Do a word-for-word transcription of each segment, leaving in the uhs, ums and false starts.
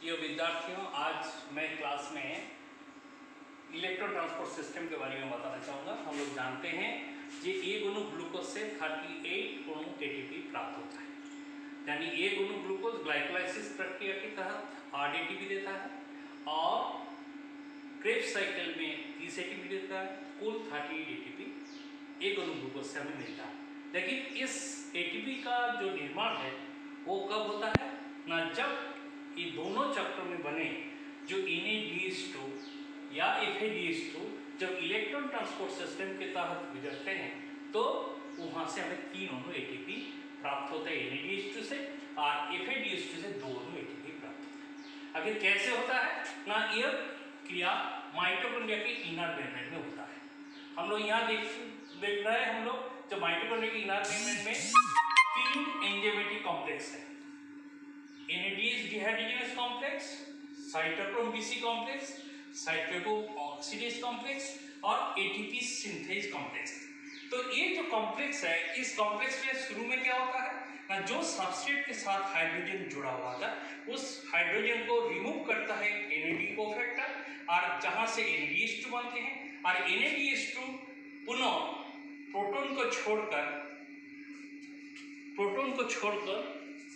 प्रिय विद्यार्थियों, आज मैं क्लास में इलेक्ट्रॉन ट्रांसपोर्ट सिस्टम के बारे में बताना चाहूँगा। हम लोग जानते हैं कि एक अणु ग्लूकोज से अड़तीस अणु एटीपी प्राप्त होता है, यानी एक अणु ग्लूकोज ग्लाइकोलाइसिस प्रक्रिया के तहत आठ एटीपी देता है और क्रेब्स साइकिल में तीस एटीपी देता है। कुल अड़तीस एटीपी एक अणु ग्लूकोज से हमें मिलता है। लेकिन इस एटीपी का जो निर्माण है वो कब होता है ना, जब ये दोनों चक्र में बने जो N A D H two या F A D H two जब इलेक्ट्रॉन ट्रांसपोर्ट सिस्टम के तहत गुजरते हैं तो वहाँ से हमें तीन अणु एटीपी प्राप्त होता है N A D H two से, और F A D H two से दो अणु एटीपी प्राप्त होता है। आखिर कैसे होता है ना, यह क्रिया माइटोकॉन्ड्रिया के इनर मेम्ब्रेन में होता है। हम लोग यहाँ देख देख रहे हैं हम लोग जब माइटोकॉन्ड्रिया के इनर मेम्ब्रेन में तीन एंजाइमेटिक कॉम्प्लेक्स है, N A D H dehydrogenase complex, cytochrome B C complex, cytochrome oxidase complex और A T P synthase complex. तो ये जो कॉम्प्लेक्स है, इस कॉम्प्लेक्स में शुरू में क्या होता है ना, जो सबस्ट्रेट के साथ हाइड्रोजन जुड़ा हुआ था उस हाइड्रोजन को रिमूव करता है एन ए डी कोफैक्टर, और जहां से N A D H two बनते हैं, और N A D H two पुनः प्रोटॉन को छोड़कर प्रोटॉन को छोड़कर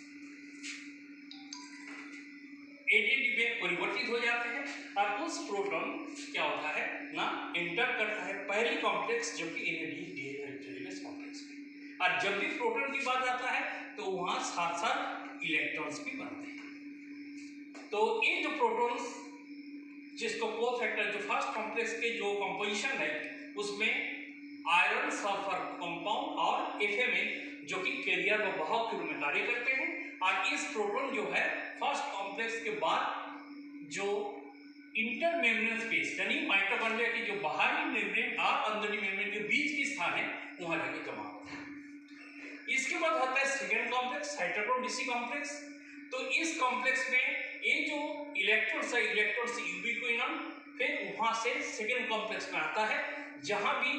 ए टी पी में परिवर्तित हो जाते हैं, और उस प्रोटॉन क्या होता है ना, एंटर करता है पहली कॉम्प्लेक्स जो कि N A D dehydrogenase complex में। और जब भी प्रोटॉन की बात आता है तो वहां साथ साथ इलेक्ट्रॉन्स भी बनते हैं। तो ये जो प्रोटॉन्स जिसको कोफैक्टर जो फर्स्ट कॉम्प्लेक्स के जो कंपोजिशन है उसमें आयरन सल्फर कंपाउंड और एफ ए में जो कि कैरियर व वाहक के रूप में कार्य करते हैं, और इस प्रोटॉन जो है फर्स्ट कॉम्प्लेक्स के बाद जो इंटर मेम्ब्रेन स्पेस यानी माइटोकॉन्ड्रिया की जो बाहरी मेम्ब्रेन और अंदरूनी मेम्ब्रेन के बीच की स्थान है वहां जाके जमा होता है। इसके बाद होता है second complex cytochrome B C complex. तो इस कॉम्प्लेक्स में ये जो इलेक्ट्रॉन्स है इलेक्ट्रॉन्स यूबिक्विनम फिर वहां से सेकेंड कॉम्प्लेक्स में आता है, जहां भी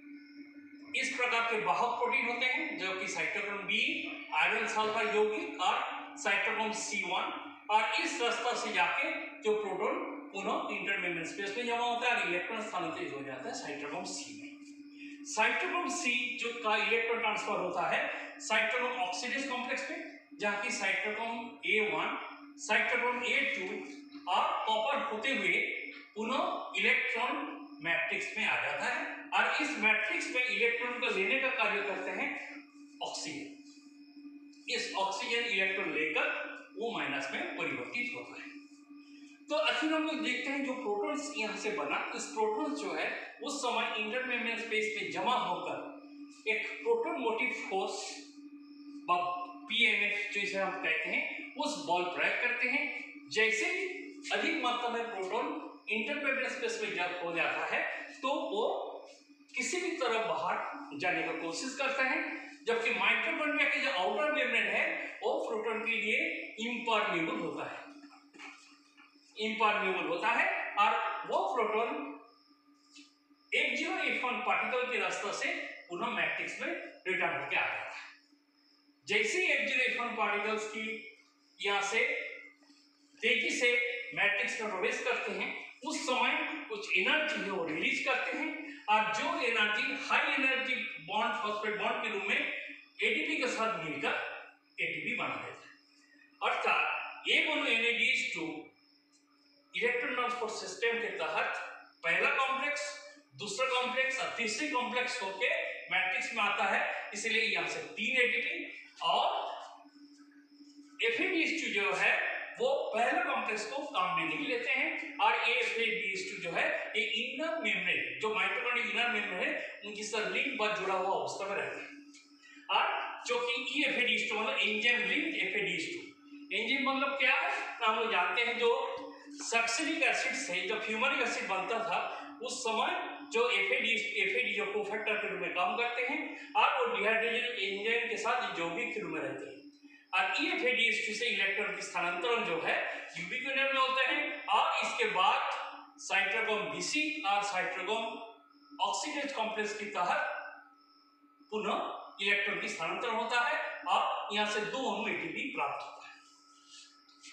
इस प्रकार के वाहक प्रोटीन होते हैं जो कि साइटोक्रोम बी, आयरन सल्फर यौगिक और साइटोक्रोम सी वन, और इस रास्ता से जाके जो प्रोटॉन पुनः इंटरमेम्ब्रेन स्पेस में जमा होता है और इलेक्ट्रॉन स्थानांतरित हो जाता है साइटोक्रोम सी में। साइटोक्रोम सी जो का इलेक्ट्रॉन ट्रांसफर होता है साइटोक्रोम ऑक्सीडेज कॉम्प्लेक्स में, जहाँ की cytochrome A one, cytochrome A two और कॉपर होते हुए पुनः इलेक्ट्रॉन मैट्रिक्स में आ जाता है, और इस मैट्रिक्स में इलेक्ट्रॉन को लेने का कार्य करते हैं ऑक्सीजन। इस ऑक्सीजन इलेक्ट्रॉन लेकर वो माइनस में परिवर्तित होता है। तो आखिर हम लोग देखते हैं जो प्रोटॉन्स यहाँ से बना, इस प्रोटॉन्स जो है उस समय इंटरमेम्ब्रेन स्पेस में जमा होकर एक proton motive force P M F जिसे हम कहते हैं उस बल प्रयोग करते हैं। जैसे ही अधिक मात्रा में प्रोटॉन इंटरमेम्ब्रेन स्पेस में जब हो जाता है तो वो किसी भी तरह बाहर जाने का कोशिश करता है, जबकि माइटोकॉन्ड्रिया के जो आउटर मेम्ब्रेन है वो प्रोटॉन के लिए इम्परमेबल होता है इम्परमेबल होता है और वो प्रोटॉन एक जीरो एफ वन पार्टिकल के रास्ते से पुनः मैट्रिक्स में रिटर्न होकर आ जाता है। जैसे ही एक जीरो एफ वन पार्टिकल्स की यहाँ से तेजी से मैट्रिक्स में प्रवेश करते हैं उस समय कुछ एनर्जी है वो रिलीज करते हैं, और जो energy high energy bond phosphate bond के रूप में ए टी पी के साथ मिलकर ए टी पी बना देता है। अर्थात एक अणु N A D H two electron transport system के तहत पहला कॉम्प्लेक्स, दूसरा कॉम्प्लेक्स और तीसरी कॉम्प्लेक्स होके मैट्रिक्स में आता है, इसलिए यहाँ से तीन ए टी पी, और F A D H two जो है वो पहले कॉम्प्लेक्स को काम में नहीं लेते हैं, और A F A D H two जो है ये इनर मेम्ब्रेन जो माइटोकॉन्ड्रिया इनर मेम्ब्रेन है उनकी साथ लिंक पर जुड़ा हुआ अवस्था में रहते हैं। और जो कि E F A D H two मतलब enzyme linked F A D H two, enzyme मतलब क्या है तो हम लोग जानते हैं जो सक्सिलिक एसिड से जो फ्यूमरिक एसिड बनता था उस समय जो F A D F A D जो कोफैक्टर के रूप में काम करते हैं और वो डिहाइड्रोजन एंजाइम के साथ यौगिक के रूप में रहते हैं, और E F A D H two से इलेक्ट्रॉन की स्थानांतरण जो है यूबिक्विनम में होता है, और इसके बाद साइटोक्रोम बी सी और साइटोक्रोम ऑक्सीडेज कॉम्प्लेक्स के तहत पुनः इलेक्ट्रॉन की स्थानांतरण होता है और यहाँ से दो अणु ए टी पी प्राप्त होता है।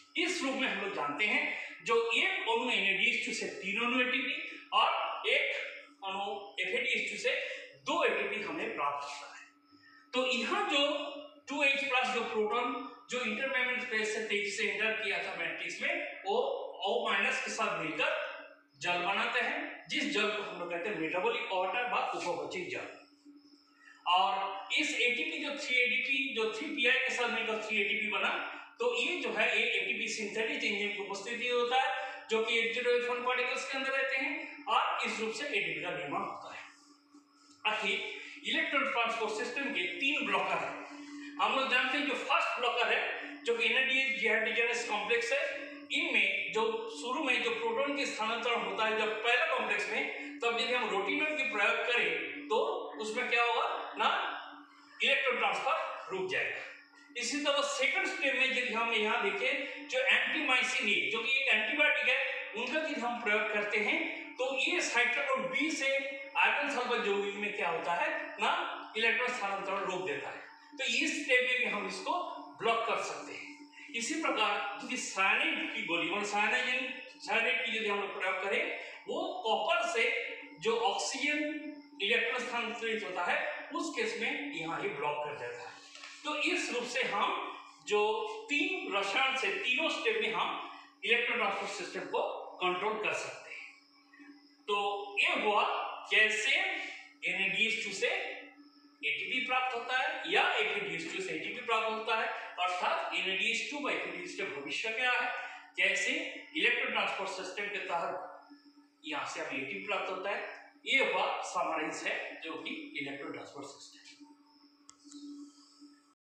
इस रूप में हम लोग जानते हैं जो एक अणु N A D H two से तीन अणु ए टी पी और एक अणु F A D H two से दो ए टी पी हमें प्राप्त होता है। तो यहाँ जो टू एच प्लस जो प्रोटॉन जो इंटरमेम्ब्रेन स्पेस से तेजी से एंटर किया था मैट्रिक्स में, वो O माइनस के साथ मिलकर जल बनाते हैं, जिस जल को हम लोग कहते हैं मेटाबॉलिक वाटर व उपभोज्य जल। और इस ए टी पी जो थ्री ए डी पी जो थ्री पी आई के साथ मिलकर थ्री ए टी पी बना, तो ये जो है एक A T P synthetic enzyme की उपस्थिति होता है जो कि एच पार्टिकल्स के अंदर रहते हैं और इस रूप से ए टी पी का निर्माण होता है। आखिर इलेक्ट्रॉन ट्रांसपोर्ट सिस्टम के तीन ब्लॉकर हैं। हम लोग जानते हैं जो फर्स्ट ब्लॉकर है जो कि N A D H dehydrogenase complex है, इनमें जो शुरू में जो प्रोटॉन के स्थानांतरण होता है जब पहले कॉम्प्लेक्स में, तब यदि हम रोटिनॉल की प्रयोग करें तो उसमें क्या होगा ना, इलेक्ट्रॉन ट्रांसफर रुक जाएगा। इसी तरह सेकंड स्टेप में यदि हम यहाँ देखें जो एंटीमाइसिन ए जो कि एक एंटीबायोटिक है, उनका यदि हम प्रयोग करते हैं तो ये साइक्लोन बी से आयरन सल्फर यौगिक में क्या होता है ना, इलेक्ट्रॉन स्थानांतरण रोक देता है। तो इस स्टेप में भी हम इसको ब्लॉक कर सकते हैं। इसी प्रकार यदि साइनाइड की गोली मतलब साइनाइड साइनाइड की यदि हम लोग प्रयोग करें, वो कॉपर से जो ऑक्सीजन इलेक्ट्रॉन स्थानांतरित होता है उस केस में यहाँ ही ब्लॉक कर देता है। तो इस रूप से हम जो तीन रसायन से तीनों स्टेप में हम इलेक्ट्रॉन ट्रांसपोर्ट सिस्टम को कंट्रोल कर सकते हैं। तो ये हुआ कैसे N A D H two से ए टी पी प्राप्त होता है या F A D H two से ए टी पी प्राप्त होता है, अर्थात N A D H two व F A D H two भविष्य क्या है, कैसे इलेक्ट्रॉन ट्रांसपोर्ट सिस्टम के तहत यहाँ से हमें ए टी पी प्राप्त होता है। ये हुआ समराइज है जो कि इलेक्ट्रॉन ट्रांसपोर्ट सिस्टम।